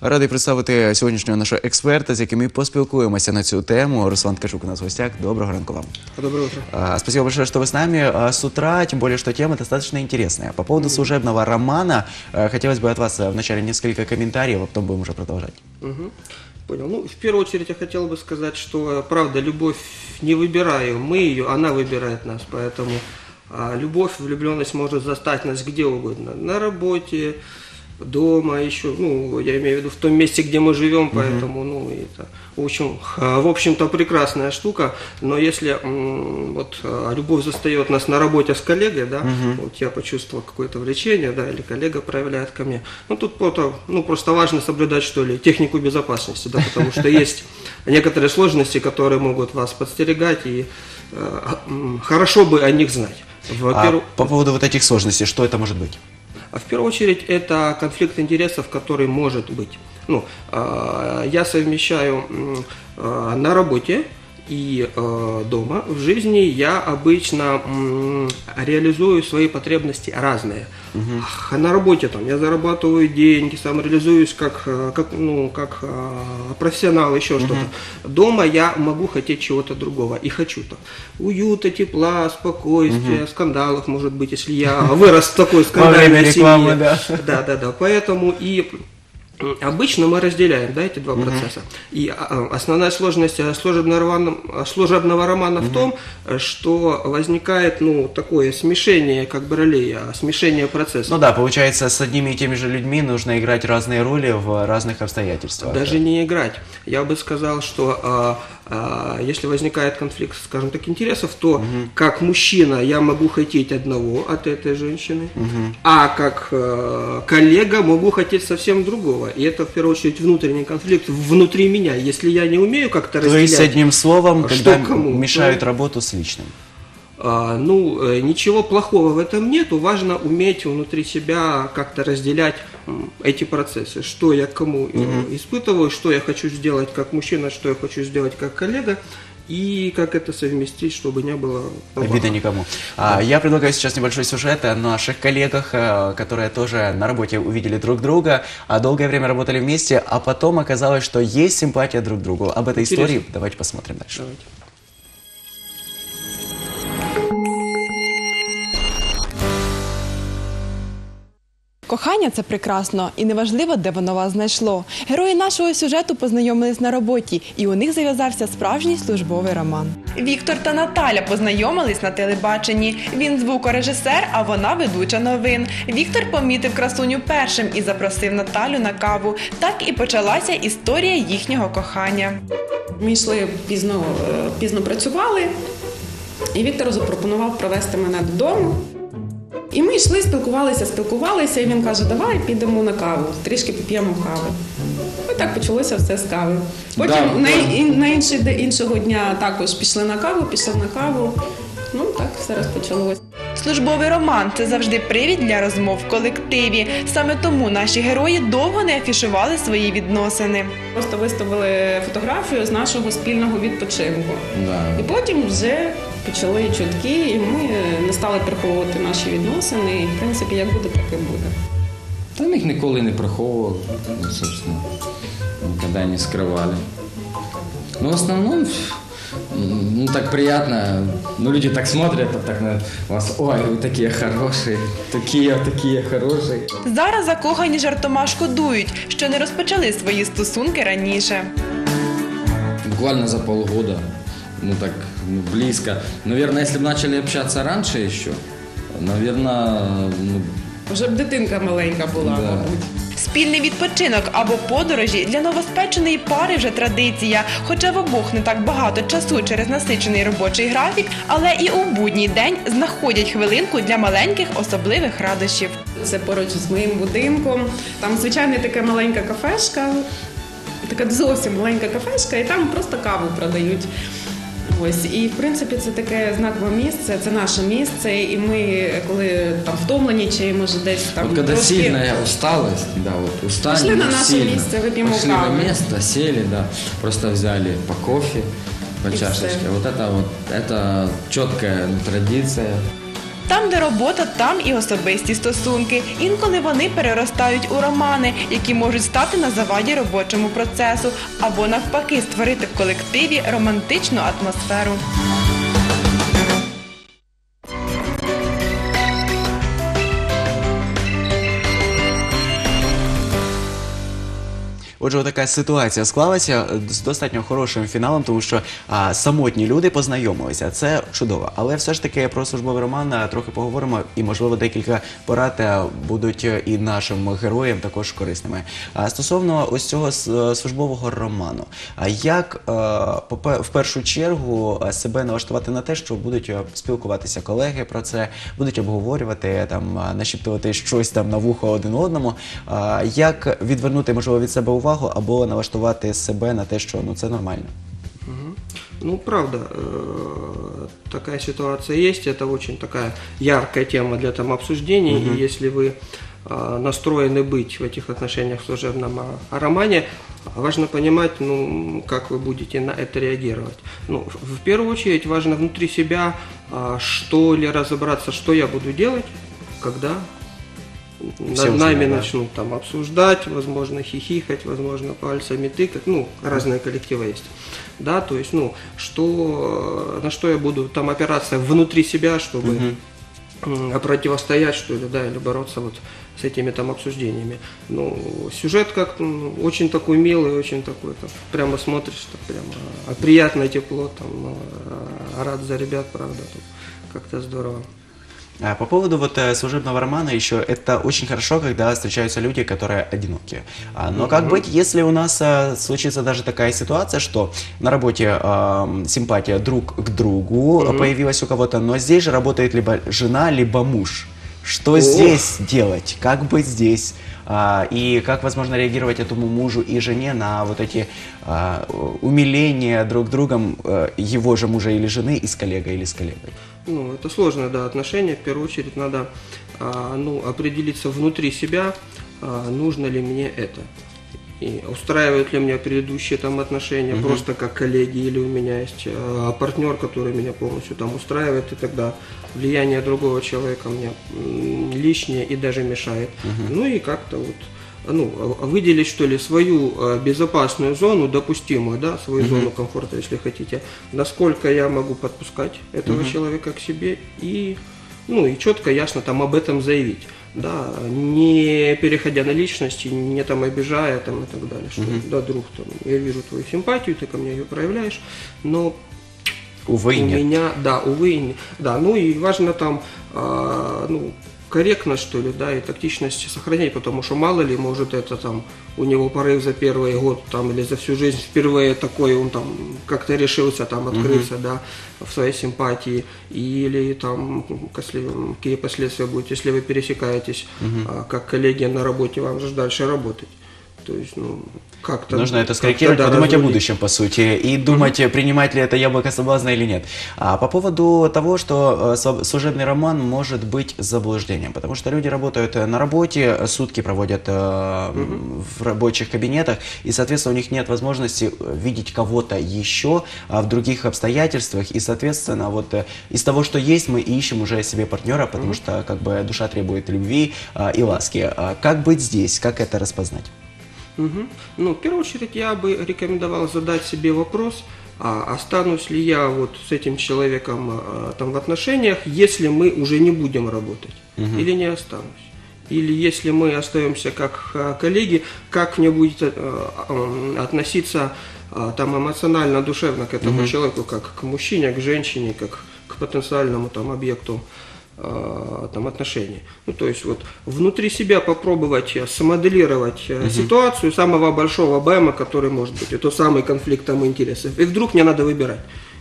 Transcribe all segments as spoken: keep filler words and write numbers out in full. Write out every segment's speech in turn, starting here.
Радий представити сьогоднішнього нашого експерта, з яким ми поспілкуємося на цю тему. Руслан Ткачук у нас в гостях. Доброго ранку вам. Доброе утро. А, спасибо большое, что вы с нами а, с утра, тем более, что тема достаточно интересная. По поводу служебного романа, а, хотелось бы от вас а, вначале несколько комментариев, а потом будем уже продолжать. Угу. Понял. Ну, в первую очередь я хотел бы сказать, что, правда, любовь не выбираем мы ее, она выбирает нас, поэтому а, любовь, влюбленность может застать нас где угодно, на работе, дома, еще, ну, я имею в виду в том месте, где мы живем, поэтому, ну, это, в общем, в общем-то, прекрасная штука, но если вот любовь застает нас на работе с коллегой, да, uh-huh. вот я почувствовал какое-то влечение, да, или коллега проявляет ко мне, ну, тут просто, ну, просто важно соблюдать, что ли, технику безопасности, да, потому что есть некоторые сложности, которые могут вас подстерегать, и э, хорошо бы о них знать. А по поводу вот этих сложностей, что это может быть? В первую очередь, это конфликт интересов, который может быть. Ну, я совмещаю на работе и дома. В жизни я обычно реализую свои потребности разные. Угу. На работе там я зарабатываю деньги, сам реализуюсь как, как, ну, как профессионал, еще угу. что-то. Дома я могу хотеть чего-то другого и хочу-то. Уюта, тепла, спокойствия, угу. скандалов, может быть, если я вырос в такой скандальной семье. Да. да, да, да. Поэтому и обычно мы разделяем, да, эти два uh-huh. процесса. И основная сложность служебного романа, служебного романа uh-huh. в том, что возникает, ну, такое смешение, как бы, ролей, смешение процессов. Ну да, получается, с одними и теми же людьми нужно играть разные роли в разных обстоятельствах. Даже не играть. Я бы сказал, что а, а, если возникает конфликт, скажем так, интересов, то uh-huh. как мужчина я могу хотеть одного от этой женщины, uh-huh. а как а, коллега могу хотеть совсем другого. И это, в первую очередь, внутренний конфликт внутри меня. Если я не умею как-то разделять... То есть, одним словом, что когда кому, мешают то... работу с личным. А, ну, ничего плохого в этом нету. Важно уметь внутри себя как-то разделять эти процессы. Что я кому mm-hmm. испытываю, что я хочу сделать как мужчина, что я хочу сделать как коллега. И как это совместить, чтобы не было обиды никому. Да. А, я предлагаю сейчас небольшой сюжет о наших коллегах, которые тоже на работе увидели друг друга, а долгое время работали вместе, а потом оказалось, что есть симпатия друг к другу. Об этой Интересно. истории давайте посмотрим дальше. Давайте. Кохання – це прекрасно, і неважливо, де воно вас знайшло. Герої нашого сюжету познайомились на роботі, і у них зав'язався справжній службовий роман. Віктор та Наталя познайомились на телебаченні. Він звукорежисер, а вона ведуча новин. Віктор помітив красуню першим і запросив Наталю на каву. Так і почалася історія їхнього кохання. Ми йшли пізно, пізно працювали, і Віктор запропонував провести мене додому. І ми йшли, спілкувалися, спілкувалися, і він каже, давай підемо на каву, трішки поп'ємо кави. І так почалося все з кави. Потім да, на, да. на інший, іншого дня також пішли на каву, пішли на каву. Ну так все розпочалося. Службовий роман – це завжди привід для розмов в колективі. Саме тому наші герої довго не афішували свої відносини. Просто виставили фотографію з нашого спільного відпочинку. Да. І потім вже почали чутки, і ми не стали приховувати наші відносини. І, в принципі, як буде, так і буде. Та ми їх ніколи не приховували, собственно, ніколи не скривали. Ну, в основному, ну, так приятно, ну, люди так смотрят, а так на вас, ой, ви такі хороші, такі, такі хороші. Зараз закохані жартома шкодують, що не розпочали свої стосунки раніше. Буквально за полгода, ну, так, близко. Наверное, если бы начали общаться раньше еще, наверное, ну... Вже б дитинка маленька була, да. мабуть. Спільний відпочинок або подорожі для новоспеченої пари вже традиція. Хоча в обох не так багато часу через насичений робочий графік, але і у будній день знаходять хвилинку для маленьких особливих радощів. Це поруч з моїм будинком. Там, звичайно, така маленька кафешка, така зовсім маленька кафешка, і там просто каву продають. Ось, і, в принципі, це таке знакове місце, це наше місце, і ми, коли там втомлені, чи, може, десь там вот, когда трошки... сильная усталость, да, вот, устанем, пошли на наше сильно. місце, вип'ємо Пошли каву. на место, сели, да, просто взяли по кофе, по и чашечке. Все. Вот это вот, это четкая традиция. Там, де робота, там і особисті стосунки. Інколи вони переростають у романи, які можуть стати на заваді робочому процесу, або навпаки створити в колективі романтичну атмосферу. Отже, така ситуація склалася з достатньо хорошим фіналом, тому що а, самотні люди познайомилися. Це чудово. Але все ж таки про службовий роман а, трохи поговоримо, і, можливо, декілька порад а, будуть і нашим героям також корисними. А, стосовно ось цього службового роману, а як а, в першу чергу себе налаштувати на те, що будуть спілкуватися колеги про це, будуть обговорювати, там, нашіптувати щось там на вухо один одному, а, як відвернути, можливо, від себе увагу, або налаштувати себе на те, що ну, це нормально. Угу. Ну, правда, э, такая ситуация есть, это очень такая яркая тема для там обсуждений, угу. И если вы э, настроены быть в этих отношениях в служебном романе, важно понимать, ну, как вы будете на это реагировать. Ну, в первую очередь важно внутри себя, э, что ли, разобраться, что я буду делать, когда над нами да. начнут там обсуждать, возможно, хихикать, возможно, пальцами тыкать, ну, разные коллективы есть, да, то есть, ну, что, на что я буду там опираться внутри себя, чтобы угу. противостоять, что ли, да, или бороться вот с этими там обсуждениями. Ну, сюжет как ну, очень такой милый, очень такой, там, прямо смотришь, там, прямо приятное тепло, там, ну, рад за ребят, правда, как-то здорово. По поводу вот служебного романа еще это очень хорошо, когда встречаются люди, которые одиноки. Но как быть, если у нас случится даже такая ситуация, что на работе э, симпатия друг к другу mm-hmm. появилась у кого-то, но здесь же работает либо жена, либо муж. Что oh. здесь делать? Как быть здесь? А, и как возможно реагировать этому мужу и жене на вот эти а, умиления друг другом а, его же мужа или жены и с коллегой или с коллегой? Ну, это сложное, да, отношение. В первую очередь надо а, ну, определиться внутри себя, а, нужно ли мне это. И устраивают ли меня предыдущие там отношения, mm-hmm. просто как коллеги, или у меня есть а, партнер, который меня полностью там устраивает, и тогда влияние другого человека мне м, лишнее и даже мешает. Mm-hmm. Ну и как-то вот ну, выделить, что ли, свою а, безопасную зону, допустимую, да, свою mm-hmm. зону комфорта, если хотите, насколько я могу подпускать этого mm-hmm. человека к себе, и, ну, и четко, ясно там об этом заявить. Да, не переходя на личности, не там обижая там, и так далее. Что, mm-hmm. да, друг, там, я вижу твою симпатию, ты ко мне ее проявляешь, но увы, у нет. меня, да, увы, не, да, ну и важно там, а, ну, корректность, что ли, да, и тактичность сохранять, потому что мало ли, может, это там у него порыв за первый год там или за всю жизнь впервые такой, он там как-то решился там открыться, mm-hmm. да, в своей симпатии, или там какие последствия будут, если вы пересекаетесь mm-hmm. а, как коллеги на работе, вам же дальше работать. То есть, ну, как-то... Нужно это скорректировать, да, подумать разводить. О будущем, по сути, и думать, mm-hmm. принимать ли это яблоко соблазна или нет. А по поводу того, что э, служебный роман может быть заблуждением, потому что люди работают на работе, сутки проводят э, mm-hmm. в рабочих кабинетах, и, соответственно, у них нет возможности видеть кого-то еще а, в других обстоятельствах, и, соответственно, вот э, из того, что есть, мы ищем уже себе партнера, потому mm-hmm. что, как бы, душа требует любви э, и ласки. А как быть здесь, как это распознать? Угу. Ну, в первую очередь, я бы рекомендовал задать себе вопрос, а останусь ли я вот с этим человеком а, там в отношениях, если мы уже не будем работать, угу. или не останусь. Или если мы остаемся как а, коллеги, как мне будет а, а, относиться а, там эмоционально, душевно к этому угу. человеку, как к мужчине, к женщине, как к потенциальному там объекту там отношений. Ну, то есть вот внутри себя попробовать смоделировать uh-huh. ситуацию самого большого БЭМа, который может быть. Это самый конфликт там интересов. И вдруг мне надо выбирать.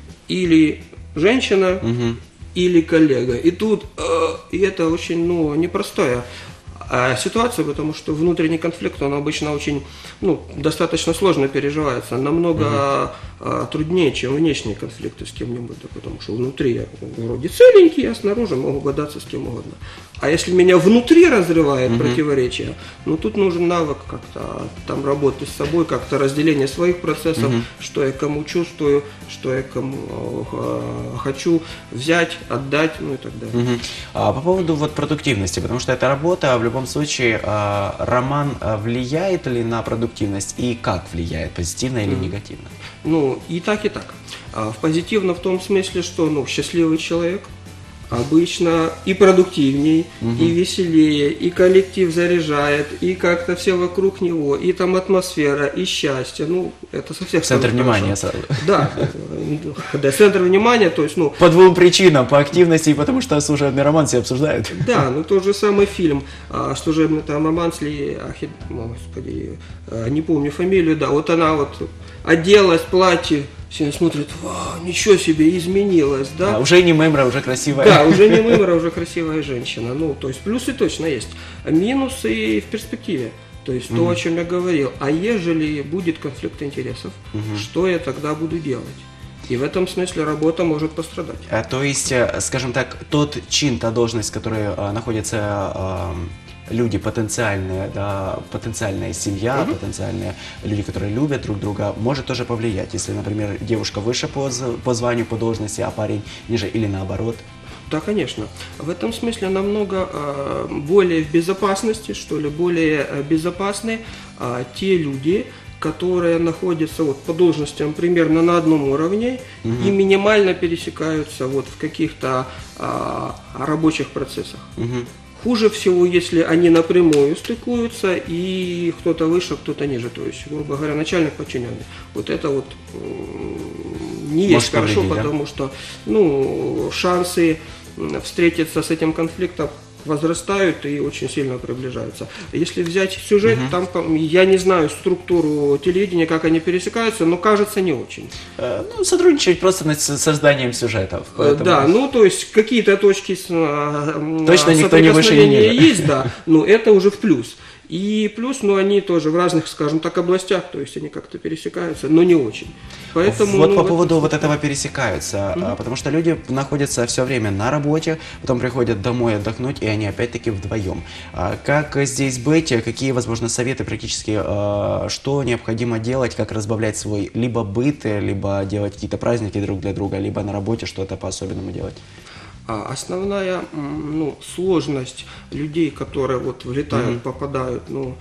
Или женщина, uh-huh. или коллега. И тут, э, и это очень, ну, непростая э, ситуация, потому что внутренний конфликт, он обычно очень, ну, достаточно сложно переживается. Намного uh-huh. а, труднее, чем внешние конфликты с кем-нибудь, да, потому что внутри я вроде целенький, а снаружи могу бодаться с кем угодно. А если меня внутри разрывает mm-hmm. противоречие, ну тут нужен навык как-то там работы с собой, как-то разделение своих процессов, mm-hmm. что я кому чувствую, что я кому э, хочу взять, отдать, ну и так далее. Mm-hmm. А, по поводу вот продуктивности, потому что это работа, в любом случае, э, роман влияет ли на продуктивность и как влияет, позитивно mm-hmm. или негативно? Ну и так, и так. А, в позитивно в том смысле, что ну, счастливый человек обычно и продуктивней, угу. и веселее, и коллектив заряжает, и как-то все вокруг него, и там атмосфера, и счастье. Ну, это со всех сторон. Центр внимания сразу. Да, да, центр внимания, то есть, ну... По двум причинам, по активности и потому что служебный роман все обсуждают. Да, ну тот же самый фильм «Служебный там роман» с Ли, господи, не помню фамилию, да, вот она вот оделась, платье, все смотрят, вау, ничего себе, изменилась, да? А, уже не мемра, уже красивая. Да, уже не мемра, уже красивая женщина. Ну, то есть плюсы точно есть. Минусы в перспективе. То есть угу. то, о чем я говорил. А ежели будет конфликт интересов, угу. что я тогда буду делать? И в этом смысле работа может пострадать. А, то есть, скажем так, тот чин, та должность, в которой а, находится... А, люди потенциальные, да, потенциальная семья, uh-huh. потенциальные люди, которые любят друг друга, может тоже повлиять, если, например, девушка выше по, по званию, по должности, а парень ниже или наоборот. Да, конечно. В этом смысле намного э, более в безопасности, что ли, более безопасны э, те люди, которые находятся вот, по должностям примерно на одном уровне угу. и минимально пересекаются вот, в каких-то э, рабочих процессах. Угу. Хуже всего, если они напрямую стыкуются, и кто-то выше, кто-то ниже, то есть, грубо говоря, начальник подчиненный. Вот это вот не есть Может, хорошо, повредить, потому да? что ну, шансы встретиться с этим конфликтом возрастают и очень сильно приближаются. Если взять сюжет, угу. там, я не знаю структуру телевидения, как они пересекаются, но кажется не очень. Э, ну, сотрудничать просто над созданием сюжетов. Поэтому... Да, ну то есть какие-то точки с, Точно никто не выше и ниже. Есть, да, но это уже в плюс. И плюс, ну, они тоже в разных, скажем так, областях, то есть они как-то пересекаются, но не очень. Поэтому, вот ну, по поводу вот этого пересекаются, mm-hmm. потому что люди находятся все время на работе, потом приходят домой отдохнуть, и они опять-таки вдвоем. Как здесь быть, какие, возможно, советы практически, что необходимо делать, как разбавлять свой либо быт, либо делать какие-то праздники друг для друга, либо на работе что-то по-особенному делать? Основная ну, сложность людей, которые вот влетают, mm-hmm. попадают, ну,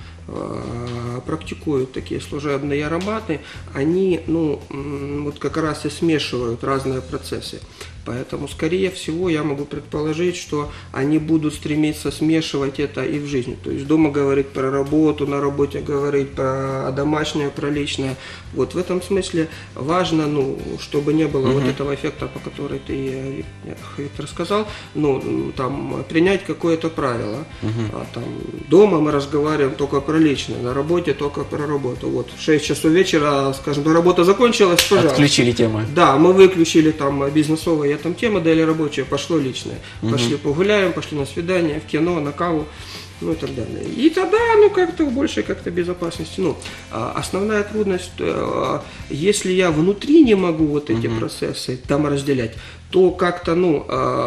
практикуют такие служебные ароматы, они ну, вот как раз и смешивают разные процессы. Поэтому, скорее всего, я могу предположить, что они будут стремиться смешивать это и в жизни. То есть дома говорить про работу, на работе говорить про домашнее, про личное. Вот в этом смысле важно, ну, чтобы не было uh-huh. вот этого эффекта, по которому ты, Виктор, сказал, ну, там, принять какое-то правило. Uh-huh. А, там, дома мы разговариваем только про личное, на работе только про работу. Вот в шесть часов вечера, скажем, работа закончилась, пожалуйста. Отключили тему. Да, мы выключили там бизнесовые там те модели рабочие, пошло личное. Угу. Пошли погуляем, пошли на свидание, в кино, на каву, ну и так далее. И тогда, ну, как-то больше как-то безопасности. Ну, основная трудность, если я внутри не могу вот эти угу. процессы там разделять, то как-то, ну,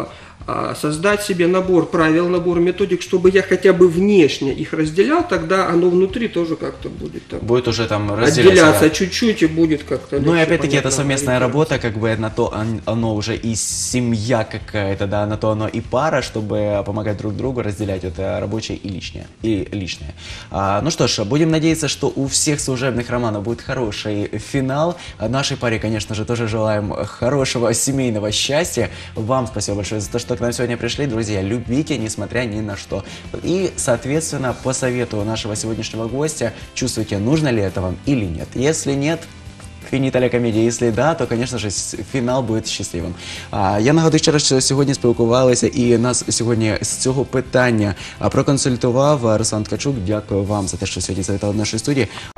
создать себе набор правил, набор методик, чтобы я хотя бы внешне их разделял, тогда оно внутри тоже как-то будет там, будет уже там разделяться чуть-чуть и будет как-то. Ну и опять-таки это совместная работа, как бы на то оно уже и семья какая-то, да, на то оно и пара, чтобы помогать друг другу разделять это рабочее и личное. И личное. А, ну что ж, будем надеяться, что у всех служебных романов будет хороший финал. Нашей паре, конечно же, тоже желаем хорошего семейного счастья. Вам спасибо большое за то, что к нам сегодня пришли. Друзья, любите, несмотря ни на что. И, соответственно, по совету нашего сегодняшнего гостя, чувствуйте, нужно ли это вам или нет. Если нет, фініта ля комедія. Якщо да, то, звісно ж, фінал буде щасливим. А, я нагадую ще раз, що сьогодні спілкувалися і нас сьогодні з цього питання проконсультував Руслан Ткачук. Дякую вам за те, що сьогодні завітали до нашої студії.